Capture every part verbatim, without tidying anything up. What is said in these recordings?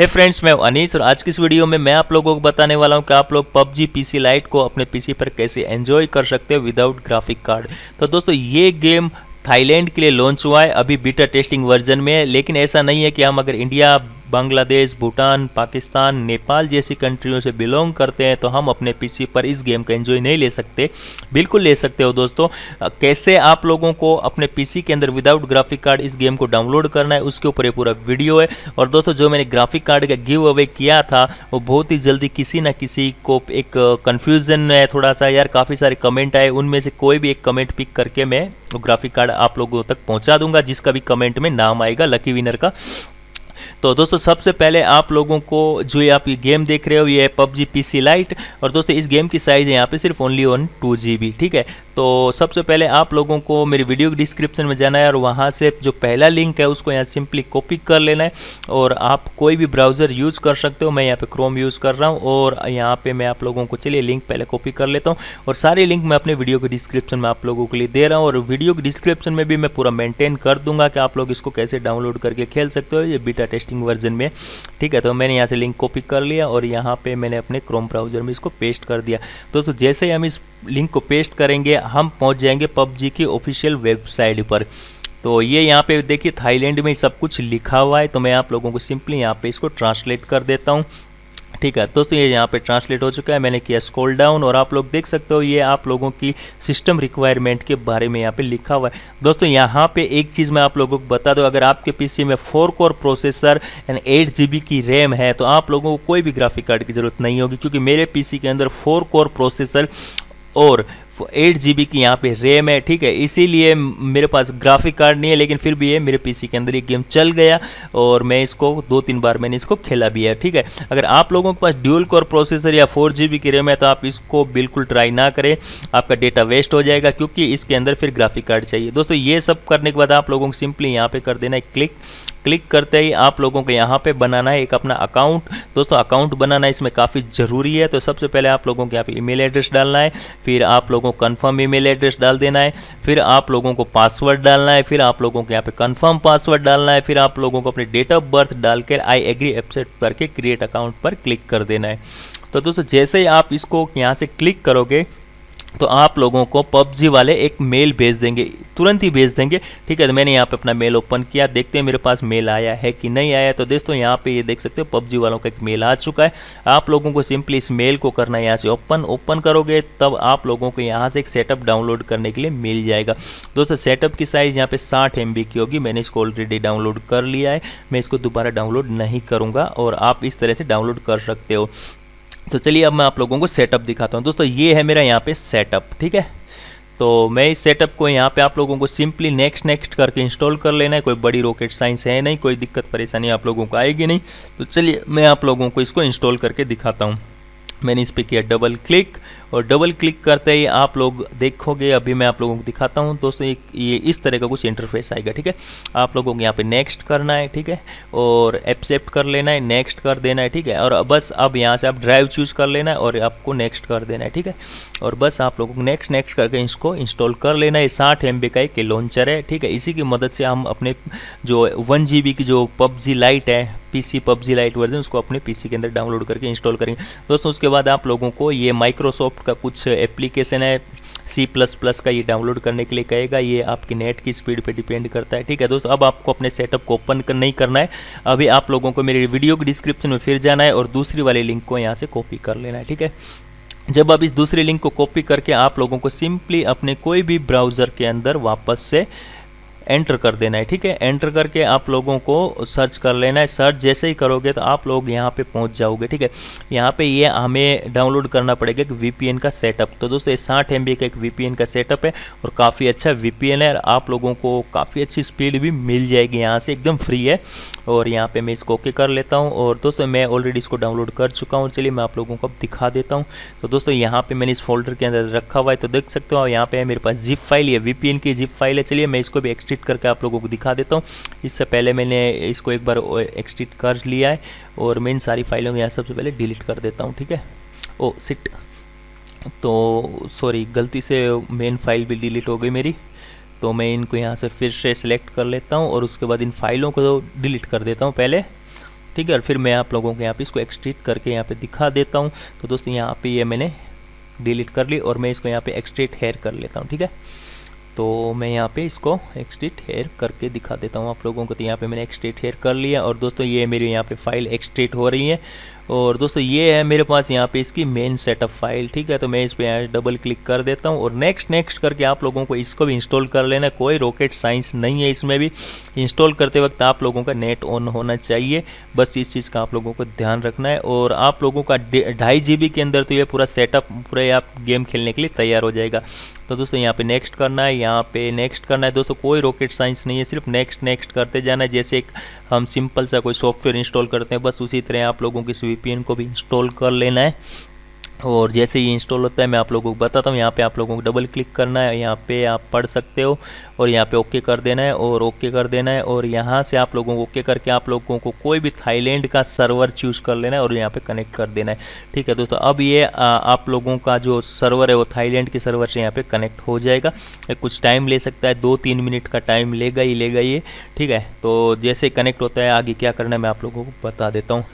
हे friends, मैं अनीस और आज की इस वीडियो में मैं आप लोगों को बताने वाला हूं कि आप लोग पबजी पीसी लाइट को अपने पीसी पर कैसे एंजॉय कर सकते हो विदाउट ग्राफिक कार्ड। तो दोस्तों ये गेम थाईलैंड के लिए लॉन्च हुआ है, अभी बीटा टेस्टिंग वर्जन में है। लेकिन ऐसा नहीं है कि हम अगर इंडिया, बांग्लादेश, भूटान, पाकिस्तान, नेपाल जैसी कंट्रियों से बिलोंग करते हैं तो हम अपने पीसी पर इस गेम का एंजॉय नहीं ले सकते। बिल्कुल ले सकते हो दोस्तों। कैसे आप लोगों को अपने पीसी के अंदर विदाउट ग्राफिक कार्ड इस गेम को डाउनलोड करना है, उसके ऊपर ये पूरा वीडियो है। और दोस्तों जो मैंने ग्राफिक कार्ड का गिव अवे किया था वो बहुत ही जल्दी किसी ना किसी को एक कन्फ्यूजन है थोड़ा सा, यार काफ़ी सारे कमेंट आए, उनमें से कोई भी एक कमेंट पिक करके मैं वो ग्राफिक कार्ड आप लोगों तक पहुँचा दूंगा, जिसका भी कमेंट में नाम आएगा लकी विनर का। तो दोस्तों सबसे पहले आप लोगों को जो ये आप ये गेम देख रहे हो ये है पबजी पीसी लाइट। और दोस्तों इस गेम की साइज़ है यहाँ पे सिर्फ only on two G B, ठीक है। तो सबसे पहले आप लोगों को मेरी वीडियो के डिस्क्रिप्शन में जाना है और वहाँ से जो पहला लिंक है उसको यहाँ सिंपली कॉपी कर लेना है। और आप कोई भी ब्राउज़र यूज़ कर सकते हो, मैं यहाँ पे क्रोम यूज़ कर रहा हूँ। और यहाँ पे मैं आप लोगों को चलिए लिंक पहले कॉपी कर लेता हूँ और सारे लिंक मैं अपने वीडियो के डिस्क्रिप्शन में आप लोगों के लिए दे रहा हूँ। और वीडियो के डिस्क्रिप्शन में भी मैं पूरा मेंटेन कर दूंगा कि आप लोग इसको कैसे डाउनलोड करके खेल सकते हो ये बीटा टेस्टिंग वर्जन में, ठीक है। तो मैंने यहाँ से लिंक कॉपी कर लिया और यहाँ पे मैंने अपने क्रोम ब्राउज़र में इसको पेस्ट कर दिया। दोस्तों जैसे ही हम इस लिंक को पेस्ट करेंगे हम पहुँच जाएंगे पबजी की ऑफिशियल वेबसाइट पर। तो ये यहाँ पे देखिए थाईलैंड में सब कुछ लिखा हुआ है। तो मैं आप लोगों को सिंपली यहाँ पे इसको ट्रांसलेट कर देता हूँ, ठीक है। दोस्तों ये यहाँ पे ट्रांसलेट हो चुका है, मैंने किया स्क्रॉल डाउन और आप लोग देख सकते हो ये आप लोगों की सिस्टम रिक्वायरमेंट के बारे में यहाँ पे लिखा हुआ है। दोस्तों यहाँ पे एक चीज़ मैं आप लोगों को बता दूं, अगर आपके पीसी में four core processor and eight G B की रैम है तो आप लोगों को कोई भी ग्राफिक कार्ड की ज़रूरत नहीं होगी, क्योंकि मेरे पीसी के अंदर फोर कोर प्रोसेसर और एट जी बी की यहाँ पे रैम है, ठीक है। इसीलिए मेरे पास ग्राफिक कार्ड नहीं है, लेकिन फिर भी ये मेरे पीसी के अंदर ये गेम चल गया और मैं इसको दो तीन बार मैंने इसको खेला भी है, ठीक है। अगर आप लोगों के पास ड्यूल कोर प्रोसेसर या फोर जी बी की रैम है तो आप इसको बिल्कुल ट्राई ना करें, आपका डेटा वेस्ट हो जाएगा, क्योंकि इसके अंदर फिर ग्राफिक कार्ड चाहिए। दोस्तों ये सब करने के बाद आप लोगों को सिंपली यहाँ पे कर देना है क्लिक। क्लिक करते ही आप लोगों को यहाँ पे बनाना है एक अपना अकाउंट। दोस्तों अकाउंट बनाना इसमें काफ़ी ज़रूरी है। तो सबसे पहले आप लोगों को यहाँ पे ईमेल एड्रेस डालना है, फिर आप लोगों को कंफर्म ईमेल एड्रेस डाल देना है, फिर आप लोगों को पासवर्ड डालना है, फिर आप लोगों को यहाँ पे कंफर्म पासवर्ड डालना है, फिर आप लोगों को अपनी डेट ऑफ बर्थ डालकर आई एग्री एक्सेप्ट करके क्रिएट अकाउंट पर क्लिक कर देना है। तो दोस्तों जैसे ही आप इसको यहाँ से क्लिक करोगे तो आप लोगों को पबजी वाले एक मेल भेज देंगे, तुरंत ही भेज देंगे, ठीक है। तो मैंने यहाँ पे अपना मेल ओपन किया, देखते हैं मेरे पास मेल आया है कि नहीं आया। तो दोस्तों यहाँ पे ये देख सकते हो पबजी वालों का एक मेल आ चुका है। आप लोगों को सिंपली इस मेल को करना है यहाँ से ओपन। ओपन करोगे तब आप लोगों को यहाँ से एक सेटअप डाउनलोड करने के लिए मिल जाएगा। दोस्तों सेटअप की साइज़ यहाँ पे साठ एम बी की होगी, मैंने इसको ऑलरेडी डाउनलोड कर लिया है, मैं इसको दोबारा डाउनलोड नहीं करूँगा और आप इस तरह से डाउनलोड कर सकते हो। तो चलिए अब मैं आप लोगों को सेटअप दिखाता हूँ। दोस्तों ये है मेरा यहाँ पे सेटअप, ठीक है। तो मैं इस सेटअप को यहाँ पे आप लोगों को सिंपली नेक्स्ट नेक्स्ट करके इंस्टॉल कर लेना है। कोई बड़ी रॉकेट साइंस है नहीं, कोई दिक्कत परेशानी आप लोगों को आएगी नहीं। तो चलिए मैं आप लोगों को इसको इंस्टॉल करके दिखाता हूँ। मैंने इस पर किया डबल क्लिक और डबल क्लिक करते ही आप लोग देखोगे, अभी मैं आप लोगों को दिखाता हूं दोस्तों, ये, ये इस तरह का कुछ इंटरफेस आएगा, ठीक है। आप लोगों को यहाँ पे नेक्स्ट करना है, ठीक है, और एक्सेप्ट कर लेना है, नेक्स्ट कर देना है, ठीक है। और बस अब यहाँ से आप ड्राइव चूज कर लेना है और आपको नेक्स्ट कर देना है, ठीक है। और बस आप लोगों को नेक्स्ट नेक्स्ट करके इसको इंस्टॉल कर लेना है। साठ एम बी का एक लॉन्चर है, ठीक है। इसी की मदद से हम अपने जो वन जी बी की जो पबजी लाइट है, पीसी पबजी लाइट वर्जन, उसको अपने पीसी के अंदर डाउनलोड करके इंस्टॉल करेंगे। दोस्तों उसके बाद आप लोगों को ये माइक्रोसॉफ्ट का कुछ एप्लीकेशन है सी प्लस प्लस का, ये डाउनलोड करने के लिए कहेगा। ये आपकी नेट की स्पीड पे डिपेंड करता है, ठीक है दोस्तों। अब आपको अपने सेटअप को ओपन कर नहीं करना है, अभी आप लोगों को मेरे वीडियो के डिस्क्रिप्शन में फिर जाना है और दूसरी वाले लिंक को यहाँ से कॉपी कर लेना है, ठीक है। जब आप इस दूसरे लिंक को कॉपी करके आप लोगों को सिंपली अपने कोई भी ब्राउज़र के अंदर वापस से एंटर कर देना है, ठीक है। एंटर करके आप लोगों को सर्च कर लेना है। सर्च जैसे ही करोगे तो आप लोग यहाँ पे पहुँच जाओगे, ठीक है। यहाँ पे ये हमें डाउनलोड करना पड़ेगा एक वी पी एन का सेटअप। तो दोस्तों ये साठ एम बी का एक वी पी एन का सेटअप है और काफ़ी अच्छा वी पी एन है। आप लोगों को काफ़ी अच्छी स्पीड भी मिल जाएगी यहाँ से, एकदम फ्री है। और यहाँ पे मैं इसको ओके कर लेता हूँ और दोस्तों मैं ऑलरेडी इसको डाउनलोड कर चुका हूँ। चलिए मैं आप लोगों को अब दिखा देता हूँ। तो दोस्तों यहाँ पे मैंने इस फोल्डर के अंदर रखा हुआ है, तो देख सकते हो यहाँ पे मेरे पास जिप फाइल, ये वी पी एन की जिप फाइल है। चलिए मैं इसको भी एक्सट्रैक्ट करके आप लोगों को दिखा देता हूँ। इससे पहले मैंने इसको एक बार एक्सट्रैक्ट कर लिया है और मैं इन सारी फाइलों को यहाँ सबसे पहले डिलीट कर देता हूँ, ठीक है। ओ सिट, तो सॉरी गलती से मेन फाइल भी डिलीट हो गई मेरी। तो मैं इनको यहाँ से फिर से सिलेक्ट कर लेता हूँ और उसके बाद इन फाइलों को डिलीट कर देता हूँ पहले। ठीक है। और फिर मैं आप लोगों को यहाँ पे इसको एक्सट्रेक्ट करके यहाँ पे दिखा देता हूँ। तो दोस्तों यहाँ पे ये मैंने डिलीट कर ली और मैं इसको यहाँ पे एक्सट्रेक्ट हेयर कर लेता हूँ, ठीक है। तो मैं यहाँ पे इसको एक्सट्रेक्ट हेयर करके दिखा देता हूँ आप लोगों को। तो यहाँ पे मैंने एक्सट्रेक्ट हेयर कर लिया और दोस्तों ये मेरी यहाँ पे फाइल एक्सट्रेक्ट हो रही है। और दोस्तों ये है मेरे पास यहाँ पे इसकी मेन सेटअप फाइल, ठीक है। तो मैं इस पर यहाँ डबल क्लिक कर देता हूँ और नेक्स्ट नेक्स्ट करके आप लोगों को इसको भी इंस्टॉल कर लेना। कोई रॉकेट साइंस नहीं है इसमें भी। इंस्टॉल करते वक्त आप लोगों का नेट ऑन होना चाहिए, बस इस चीज़ का आप लोगों को ध्यान रखना है। और आप लोगों का ढाई जी बी के अंदर तो ये पूरा सेटअप पूरे आप गेम खेलने के लिए तैयार हो जाएगा। तो दोस्तों यहाँ पे नेक्स्ट करना है, यहाँ पे नेक्स्ट करना है। दोस्तों कोई रॉकेट साइंस नहीं है, सिर्फ नेक्स्ट नेक्स्ट करते जाना है। जैसे एक हम सिंपल सा कोई सॉफ्टवेयर इंस्टॉल करते हैं, बस उसी तरह आप लोगों की इस वी पी एन को भी इंस्टॉल कर लेना है। और जैसे ही इंस्टॉल होता है मैं आप लोगों को बताता हूँ। यहाँ पे आप लोगों को डबल क्लिक करना है, यहाँ पे आप पढ़ सकते हो और यहाँ पे ओके कर देना है और ओके कर देना है। और यहाँ से आप लोगों को ओके करके आप लोगों को कोई भी थाईलैंड का सर्वर चूज़ कर लेना है और यहाँ पे कनेक्ट कर देना है, ठीक है दोस्तों। अब ये आ, आप लोगों का जो सर्वर है वो थाईलैंड के सर्वर से यहाँ पे कनेक्ट हो जाएगा। कुछ टाइम ले सकता है, दो तीन मिनट का टाइम लेगा ही लेगा ये, ठीक है। तो जैसे कनेक्ट होता है आगे क्या करना है मैं आप लोगों को बता देता हूँ।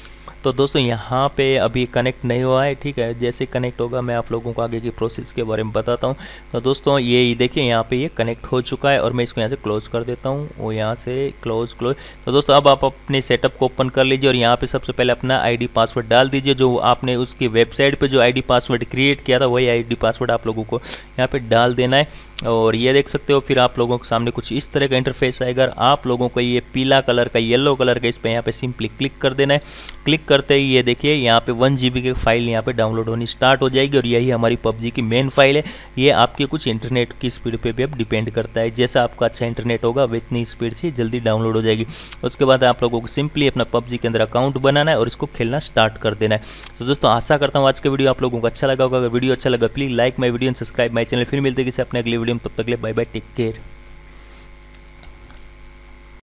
तो दोस्तों यहाँ पे अभी कनेक्ट नहीं हुआ है, ठीक है। जैसे कनेक्ट होगा मैं आप लोगों को आगे की प्रोसेस के बारे में बताता हूँ। तो दोस्तों ये देखिए यहाँ पे ये कनेक्ट हो चुका है और मैं इसको यहाँ से क्लोज कर देता हूँ और यहाँ से क्लोज क्लोज। तो दोस्तों अब आप अपने सेटअप को ओपन कर लीजिए और यहाँ पे सबसे पहले अपना आईडी पासवर्ड डाल दीजिए। जो आपने उसकी वेबसाइट पर जो आई डी पासवर्ड क्रिएट किया था वही आई डी पासवर्ड आप लोगों को यहाँ पर डाल देना है। और ये देख सकते हो फिर आप लोगों के सामने कुछ इस तरह का इंटरफेस आएगा। आप लोगों को ये पीला कलर का येलो कलर का इस पर यहाँ पे सिंपली क्लिक कर देना है। क्लिक करते ही ये देखिए यहाँ पे वन जी बी की फाइल यहाँ पे डाउनलोड होनी स्टार्ट हो जाएगी और यही हमारी पबजी की मेन फाइल है। ये आपके कुछ इंटरनेट की स्पीड पे भी अब डिपेंड करता है, जैसा आपका अच्छा इंटरनेट होगा इतनी स्पीड से जल्दी डाउनलोड हो जाएगी। उसके बाद आप लोगों को सिंपली अपना पबजी के अंदर अकाउंट बनाना है और इसको खेलना स्टार्ट कर देना है। तो दोस्तों आशा करता हूँ आज का वीडियो आप लोगों को अच्छा लगा होगा। अगर वीडियो अच्छा लगा please like my video and subscribe my channel. फिर मिलते किसी अपने अगले वीडियो में, तब तक के लिए बाय बाय, टेक केयर।